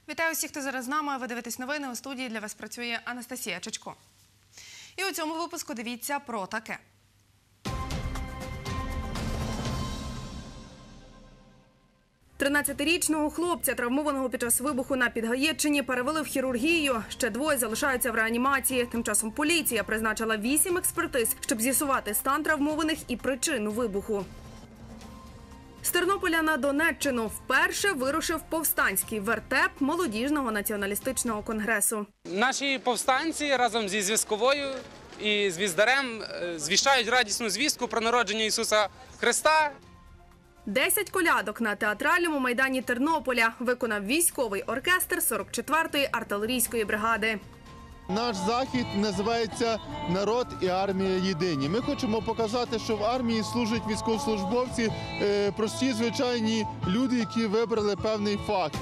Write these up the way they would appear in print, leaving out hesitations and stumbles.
Вітаю всіх, хто зараз з нами. Ви дивитесь новини. У студії для вас працює Анастасія Чечко. І у цьому випуску дивіться про таке. Тринадцятирічного хлопця, травмованого під час вибуху на Підгаєччині, перевели в хірургію. Ще двоє залишаються в реанімації. Тим часом поліція призначила 8 експертиз, щоб з'ясувати стан травмованих і причину вибуху. З Тернополя на Донеччину вперше вирушив повстанський вертеп молодіжного націоналістичного конгресу. Наші повстанці разом зі зв'язковою і з віздарем звіщають радісну звістку про народження Ісуса Христа. 10 колядок на театральному майдані Тернополя виконав військовий оркестр 44-ї артилерійської бригади. Наш захід називається «Народ і армія єдині». Ми хочемо показати, що в армії служать військовослужбовці, прості, звичайні люди, які вибрали певний фах.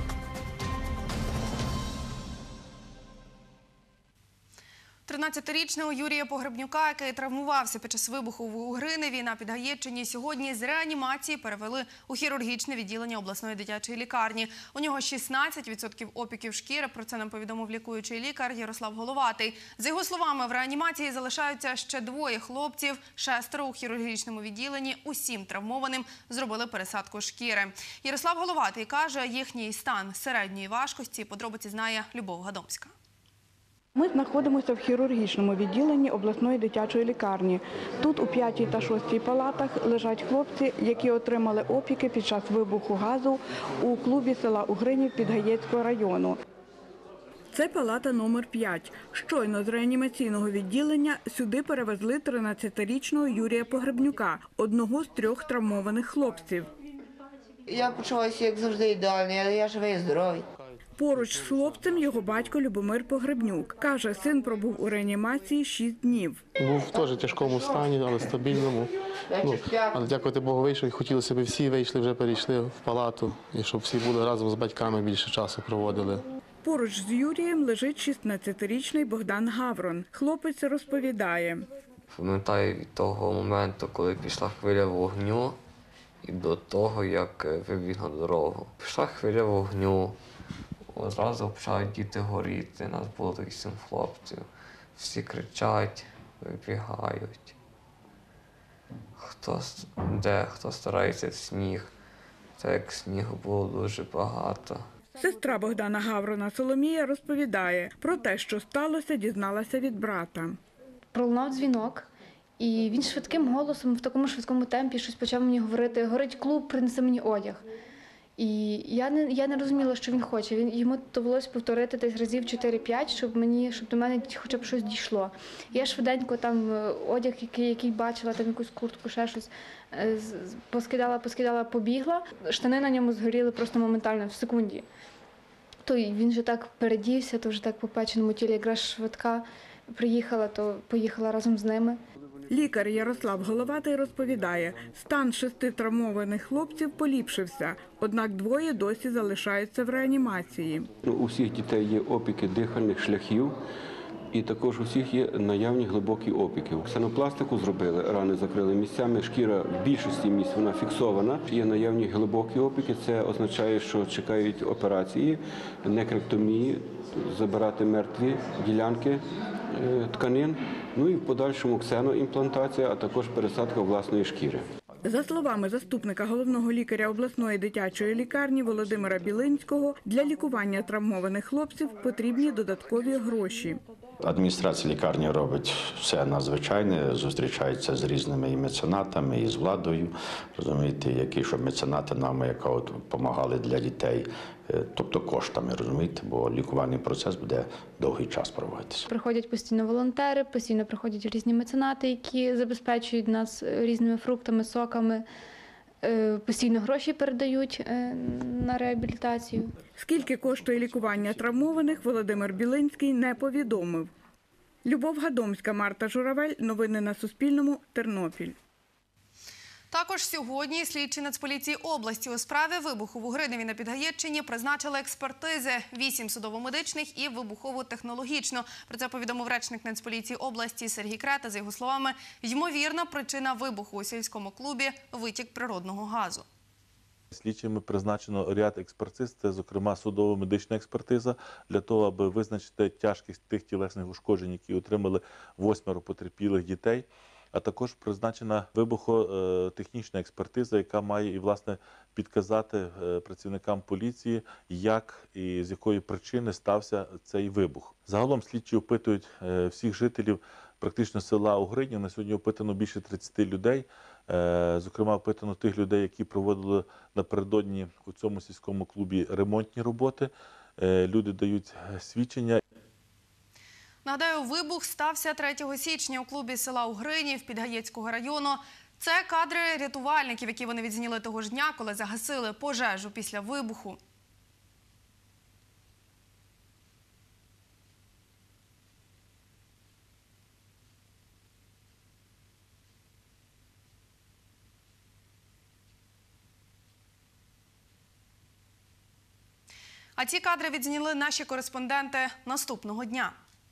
13-річного Юрія Погребнюка, який травмувався під час вибуху в Угриневі на Підгаєччині, сьогодні з реанімації перевели у хірургічне відділення обласної дитячої лікарні. У нього 16% опіків шкіри, про це нам повідомив лікуючий лікар Ярослав Головатий. За його словами, в реанімації залишаються ще двоє хлопців, 6 у хірургічному відділенні, усім травмованим зробили пересадку шкіри. Ярослав Головатий каже, їхній стан середньої важкості. Подробиці знає Любов Гадомська. Ми знаходимося в хірургічному відділенні обласної дитячої лікарні. Тут у 5-й та 6-й палатах лежать хлопці, які отримали опіки під час вибуху газу у клубі села Угринів Підгаєцького району. Це палата номер 5. Щойно з реанімаційного відділення сюди перевезли 13-річного Юрія Погребнюка, одного з 3 травмованих хлопців. Я почуваюся, як завжди, ідеально, я живий і здоровий. Поруч з хлопцем його батько Любомир Погребнюк. Каже, син пробув у реанімації 6 днів. Був в теж тяжкому стані, але стабільному. Але дякувати Богу, вийшов і хотілося б всі вийшли, вже перейшли в палату. І щоб всі були разом з батьками, більше часу проводили. Поруч з Юрієм лежить 16-річний Богдан Гаврон. Хлопець розповідає. Пам'ятаю від того моменту, коли пішла хвиля вогню, і до того, як вибіг на дорогу. Пішла хвиля вогню. Одразу почали діти горіти, нас було 8 хлопців. Всі кричать, вибігають. Хто старається в сніг, так як снігу було дуже багато. Сестра Богдана Гаврона Соломія розповідає, про те, що сталося, дізналася від брата. Пролунав дзвінок, і він швидким голосом, в такому швидкому темпі щось почав мені говорити: «Горить клуб, принеси мені одяг». І я не розуміла, що він хоче. Йому довелося повторити десь разів 4-5, щоб до мене хоча б щось дійшло. Я швиденько там одяг, який бачила, там якусь куртку, ще щось, поскидала, побігла. Штани на ньому згоріли просто моментально, в секунді. То він вже так передівся, то вже так по печеному тілі, якраз швидка приїхала, то поїхала разом з ними. Лікар Ярослав Головатий розповідає, стан 6 травмованих хлопців поліпшився, однак 2 досі залишаються в реанімації. У всіх дітей є опіки дихальних шляхів і також у всіх є наявні глибокі опіки. Ксенопластику зробили, рани закрили місцями, шкіра в більшості місць вона фіксована. Є наявні глибокі опіки, це означає, що чекають операції, некректомії, забирати мертві ділянки тканин, ну і в подальшому ксеноімплантація, а також пересадка власної шкіри. За словами заступника головного лікаря обласної дитячої лікарні Володимира Білинського, для лікування травмованих хлопців потрібні додаткові гроші. Адміністрація лікарні робить все надзвичайне, зустрічається з різними і меценатами, і з владою, розумієте, щоб меценати нам допомагали для дітей, тобто коштами, розумієте, бо лікувальний процес буде довгий час проводитися. Приходять постійно волонтери, постійно приходять різні меценати, які забезпечують нас різними фруктами, соками, постійно гроші передають на реабілітацію. Скільки коштує лікування травмованих, Володимир Білинський не повідомив. Любов Гадомська, Марта Журавель. Новини на Суспільному. Тернопіль. Також сьогодні слідчі Нацполіції області у справі вибуху в Угриневі на Підгаєччині призначили експертизи – 8 судово-медичних і вибухово-технологічну. Про це повідомив речник Нацполіції області Сергій Крета. За його словами, ймовірна причина вибуху у сільському клубі – витік природного газу. Слідчими призначено ряд експертиз, це, зокрема, судово-медична експертиза, для того, аби визначити тяжкість тих тілесних ушкоджень, які отримали 8 потерпілих дітей. А також призначена вибухотехнічна експертиза, яка має і, власне, підказати працівникам поліції, як і з якої причини стався цей вибух. Загалом слідчі опитують всіх жителів практично села Угринів. На сьогодні опитано більше 30 людей. Зокрема, опитано тих людей, які проводили напередодні у цьому сільському клубі ремонтні роботи. Люди дають свідчення. Нагадаю, вибух стався 3 січня у клубі села Угринів Підгаєцького району. Це кадри рятувальників, які вони відзняли того ж дня, коли загасили пожежу після вибуху. А ці кадри відзняли наші кореспонденти наступного дня.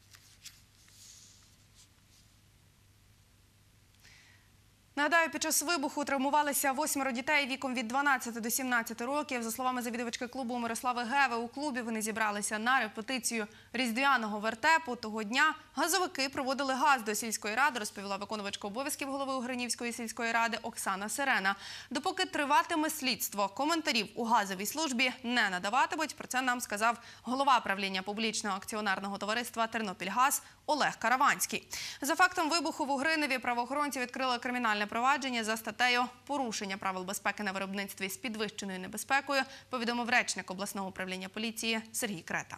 Нагадаю, під час вибуху травмувалися 8 дітей віком від 12 до 17 років. За словами завідувачки клубу Мирослави Геви, у клубі вони зібралися на репетицію різдвяного вертепу. Того дня газовики проводили газ до сільської ради, розповіла виконувачка обов'язків голови Угринівської сільської ради Оксана Сирена. Допоки триватиме слідство, коментарів у газовій службі не надаватимуть. Про це нам сказав голова правління публічного акціонерного товариства «Тернопільгаз» Олег Караванський. За фактом вибуху в Угриневі правоохоронці відкрили кримінальне провадження за статтею «Порушення правил безпеки на виробництві з підвищеною небезпекою», повідомив речник обласного управління поліції Сергій Крета.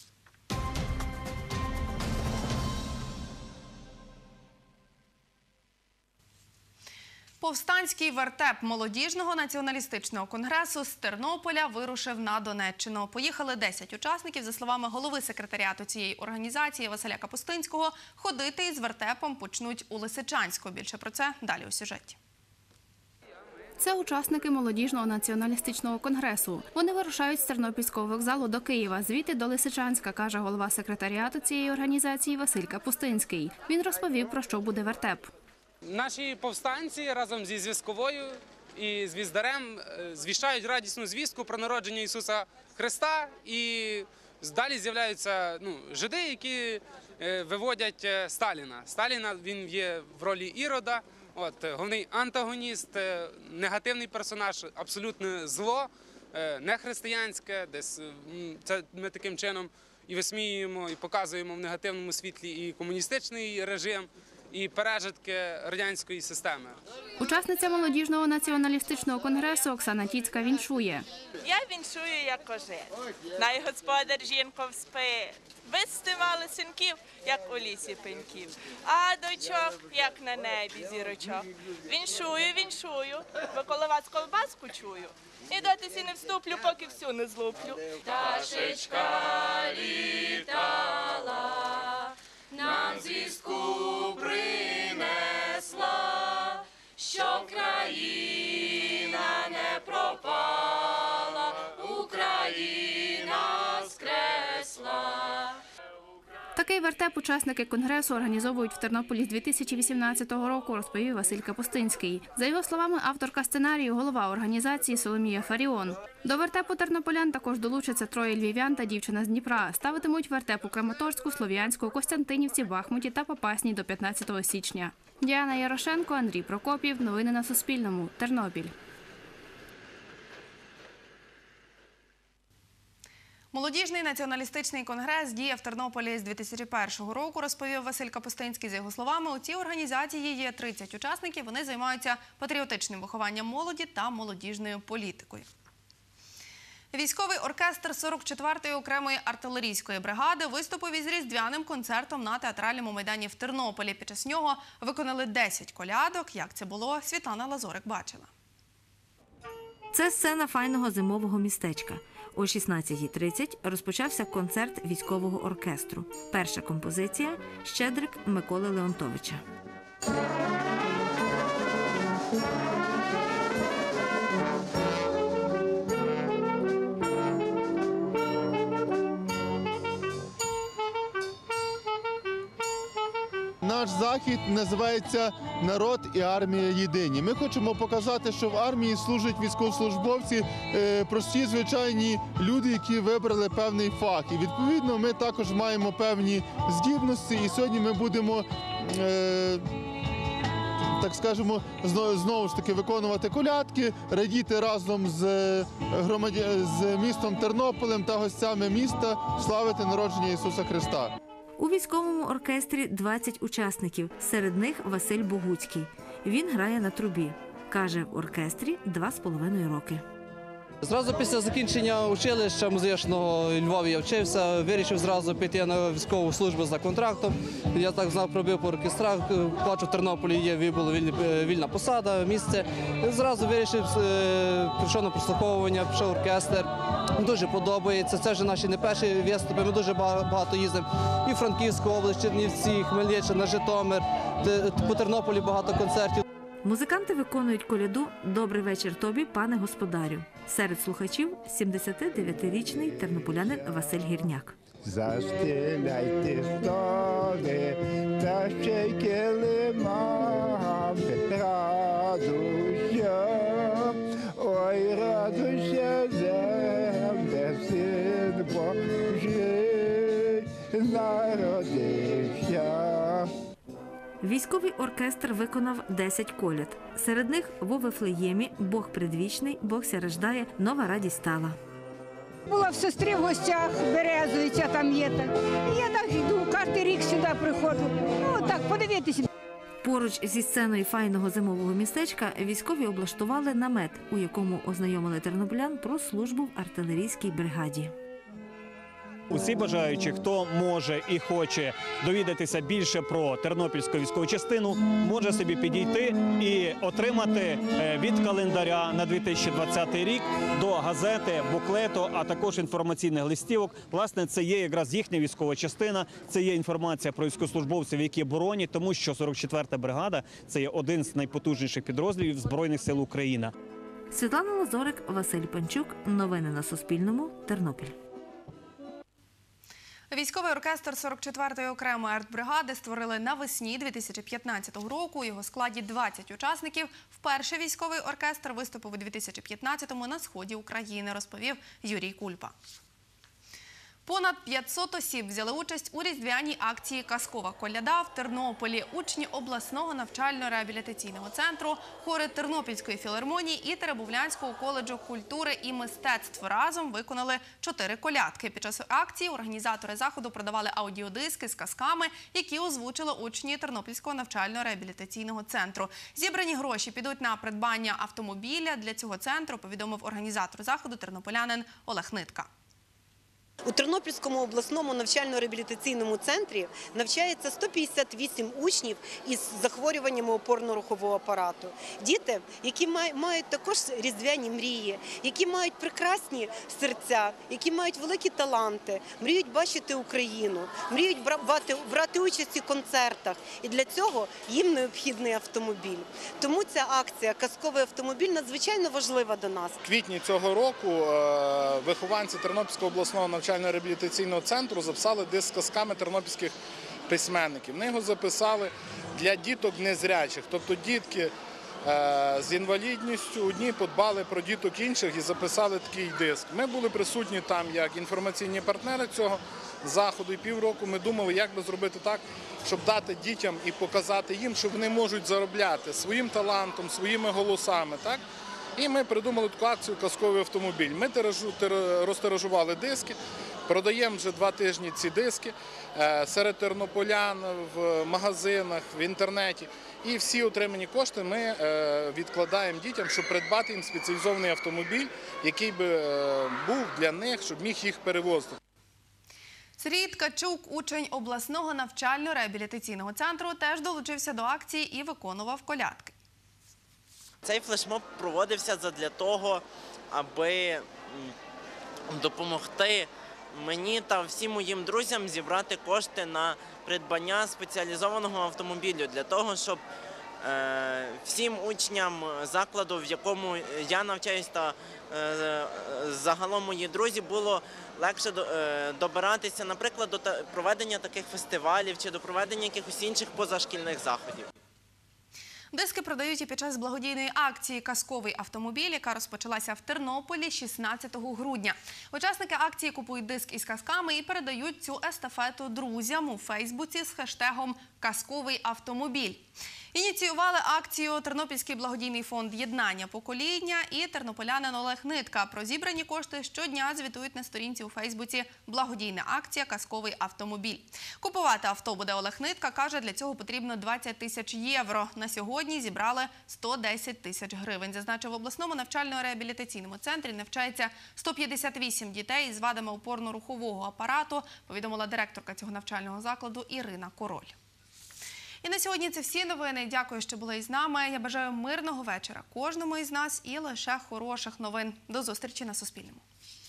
Повстанський вертеп молодіжного націоналістичного конгресу з Тернополя вирушив на Донеччину. Поїхали 10 учасників. За словами голови секретаріату цієї організації Василя Капустинського, ходити із вертепом почнуть у Лисичанську. Більше про це далі у сюжеті. Це учасники молодіжного націоналістичного конгресу. Вони вирушають з Тернопільського вокзалу до Києва, звідти до Лисичанська, каже голова секретаріату цієї організації Василь Капустинський. Він розповів, про що буде вертеп. Наші повстанці разом зі зв'язковою і з віздарем звіщають радісну звістку про народження Ісуса Христа. І далі з'являються жиди, які виводять Сталіна. Сталіна, він є в ролі Ірода, головний антагоніст, негативний персонаж, абсолютне зло, нехристиянське. Десь це ми таким чином і висміюємо, і показуємо в негативному світлі і комуністичний режим, і пережитки радянської системи. Учасниця молодіжного націоналістичного конгресу Оксана Тіцька віншує. Я віншую як кожен. Найгосподар жінку вспи. Вистимали синків, як у лісі пеньків. А дочок, як на небі зірочок. Віншую, віншую, бо коло вас колбаску чую. І дотисі не вступлю, поки всю не злуплю. Пташечка літала, нам звістку принесла, що країна не пропала, Україна скресла. Такий вертеп учасники конгресу організовують в Тернополі з 2018 року, розповів Василь Капустинський. За його словами, авторка сценарію – голова організації Соломія Фаріон. До вертепу тернополян також долучаться 3 львів'ян та дівчина з Дніпра. Ставитимуть вертеп у Краматорську, Слов'янську, Костянтинівці, Бахмуті та Попасній до 15 січня. Діана Ярошенко, Андрій Прокопів. Новини на Суспільному. Тернопіль. Молодіжний націоналістичний конгрес діє в Тернополі з 2001 року, розповів Василь Капустинський. За його словами, у цій організації є 30 учасників. Вони займаються патріотичним вихованням молоді та молодіжною політикою. Військовий оркестр 44-ї окремої артилерійської бригади виступив із різдвяним концертом на театральному майдані в Тернополі. Під час нього виконали 10 колядок. Як це було, Світлана Лазорик бачила. Це сцена файного зимового містечка. О 16:30 розпочався концерт військового оркестру. Перша композиція – «Щедрик» Миколи Леонтовича. наш захід називається «Народ і армія єдині». Ми хочемо показати, що в армії служать військовослужбовці, прості, звичайні люди, які вибрали певний фах. І відповідно ми також маємо певні здібності. І сьогодні ми будемо, так скажемо, знову ж таки виконувати колядки, радіти разом з містом Тернополем та гостями міста, славити народження Ісуса Христа. У військовому оркестрі 20 учасників, серед них Василь Богуцький. Він грає на трубі. Каже, в оркестрі 2,5 роки. Зразу після закінчення училища музичного у Львові я вчився, вирішив зразу піти на військову службу за контрактом. Я так знав, пробив по оркестрах, бачу, в Тернополі була вільна посада, місце. Зразу вирішив, прийшов на прослуховування, пішов в оркестр. Дуже подобається, це вже наші не перші виступи, ми дуже багато їздимо. І в Франківську область, Чернівці, Хмельниччина, Житомир, по Тернополі багато концертів. Музиканти виконують коляду «Добрий вечір тобі, пане господарю». Серед слухачів 79-річний тернополянин Василь Гірняк. Застеляйте столи, та ще й килимами, радуйся, ой, радуйся, земле, син Божий народився. Військовий оркестр виконав 10 коляд. Серед них «Во Вифлеємі», «Бог предвічний», «Бог ся рождає», «Нова радість стала». Була в сестри в гостях, Березовиця там є. Я так йду, кожен рік сюди приходжу. Ну так, подивитися. Поруч зі сценою файного зимового містечка військові облаштували намет, у якому ознайомили тернополян про службу в артилерійській бригаді. Усі бажаючі, хто може і хоче довідатися більше про Тернопільську військову частину, може собі підійти і отримати від календаря на 2020 рік до газети, буклету, а також інформаційних листівок. Власне, це є якраз їхня військова частина, це є інформація про військовослужбовців, які боронять, тому що 44-та бригада – це є один з найпотужніших підрозділів Збройних сил України. Світлана Лазорик, Василь Панчук. Новини на Суспільному. Тернопіль. Військовий оркестр 44-ї окремої артбригади створили навесні 2015 року. У його складі 20 учасників. Вперше військовий оркестр виступив у 2015-му на сході України, розповів Юрій Кульпа. Понад 500 осіб взяли участь у різдвяній акції «Казкова коляда» в Тернополі. Учні обласного навчально-реабілітаційного центру, хори Тернопільської філармонії і Теребовлянського коледжу культури і мистецтв разом виконали 4 колядки. Під час акції організатори заходу продавали аудіодиски з казками, які озвучили учні Тернопільського навчально-реабілітаційного центру. Зібрані гроші підуть на придбання автомобіля для цього центру, повідомив організатор заходу тернополянин Олег Нитка. У Тернопільському обласному навчально-реабілітаційному центрі навчається 158 учнів із захворюваннями опорно-рухового апарату. Діти, які мають також різдвяні мрії, які мають прекрасні серця, які мають великі таланти, мріють бачити Україну, мріють брати участь у концертах. І для цього їм необхідний автомобіль. Тому ця акція «Казковий автомобіль» надзвичайно важлива до нас. В квітні цього року вихованці Тернопільського обласного навчально-реабілітаційного центру записали диск з казками тернопільських письменників. Вони його записали для діток незрячих, тобто дітки з інвалідністю одні подбали про діток інших і записали такий диск. Ми були присутні там як інформаційні партнери цього заходу, і півроку ми думали, як би зробити так, щоб дати дітям і показати їм, що вони можуть заробляти своїм талантом, своїми голосами. Так? І ми придумали таку акцію «Казковий автомобіль». Ми розтиражували диски, продаємо вже 2 тижні ці диски серед тернополян, в магазинах, в інтернеті. І всі отримані кошти ми відкладаємо дітям, щоб придбати їм спеціалізований автомобіль, який би був для них, щоб міг їх перевозити. Сергій Ткачук, учень обласного навчально-реабілітаційного центру, теж долучився до акції і виконував колядки. Цей флешмоб проводився для того, аби допомогти мені та всім моїм друзям зібрати кошти на придбання спеціалізованого автомобілю, для того, щоб всім учням закладу, в якому я навчаюсь, та загалом мої друзі, було легше добиратися, наприклад, до проведення таких фестивалів чи до проведення якихось інших позашкільних заходів. Диски продають і під час благодійної акції «Казковий автомобіль», яка розпочалася в Тернополі 16 грудня. Учасники акції купують диск із казками і передають цю естафету друзям у Фейсбуці з хештегом «Казковий автомобіль». Ініціювали акцію Тернопільський благодійний фонд «Єднання покоління» і тернополянин Олег Нитка. Про зібрані кошти щодня звітують на сторінці у Фейсбуці «Благодійна акція «Казковий автомобіль». Купувати авто буде Олег Нитка, каже, для цього потрібно 20 тисяч євро. На сьогодні зібрали 110 тисяч гривень. Зазначив, в обласному навчально-реабілітаційному центрі навчається 158 дітей з вадами опорно-рухового апарату, повідомила директорка цього навчального закладу Ірина Король. І на сьогодні це всі новини. Дякую, що були із нами. Я бажаю мирного вечора кожному із нас і лише хороших новин. До зустрічі на Суспільному.